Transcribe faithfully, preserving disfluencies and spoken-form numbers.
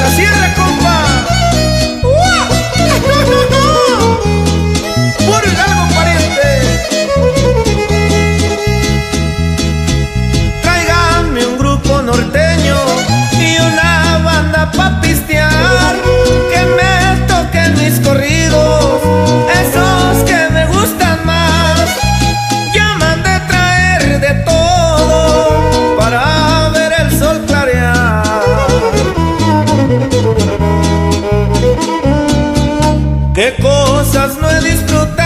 la sierra, compa. Puro Hidalgo, pariente. Tráigame un grupo norteño y una banda pa' pistear, que me toquen mis corridos, esos que me gustan más. Ya mandé traer de todo para ver el sol clarear. Qué cosas no he disfrutado